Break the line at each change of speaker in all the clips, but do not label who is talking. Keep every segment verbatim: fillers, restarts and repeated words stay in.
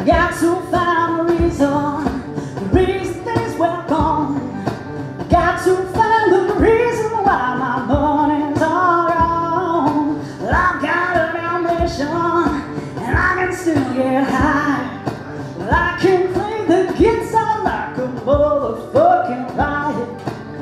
I got to find a reason, the reason things went wrong. I got to find the reason why my mornings are gone. Well, I've got an ambition, and I can still get high. Well, I can play the guitar like a motherfucking riot.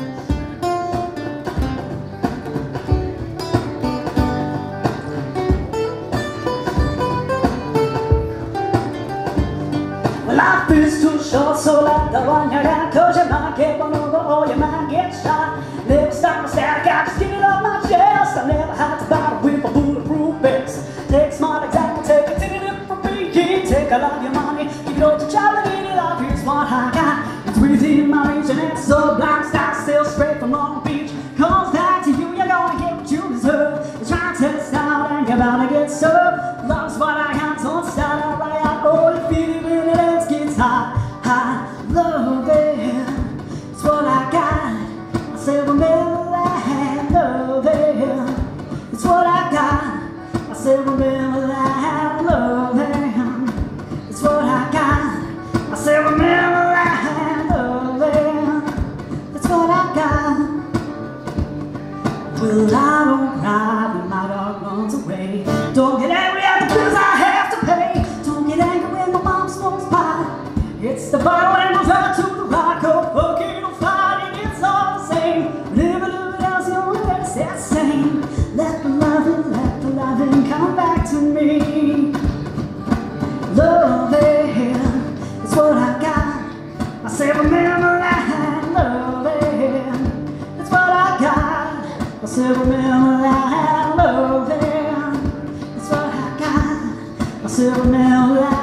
Life is too short, so let the one you got, cause you might get run over or you might get shot. Never stop my static, I just get it off my chest. I never had to battle with a bulletproof vest. Take smart example, take a ticket from me. Take a lot of your money, give it all to charity, get it off. Here's what I got, it's within my reach, and it's so blind, stop still straight from Long Beach. Cause back to you, you're gonna get what you deserve. You're trying to test out and you're bound to get served. Love's what I got, don't start out right out. Oh, you feel it in it. I, I love it, it's what I got. I said remember that, love it, it's what I got. I said remember that, love it, it's what I got. I said remember that, love it, it's what I got. Well, I don't cry when my dog runs away. Don't get angry at the bills I have to pay. Don't get angry when my mom smokes pot. It's the bottle and goes out to the rock. Oh, fucking no fighting, it's all the same. Live it, live it else, you'll always stay the same. Let the loving, let the loving come back to me. Love it, it's what I got. I say remember that, love it, it's what I got. I say remember that, love it, it's what I got. I say remember that.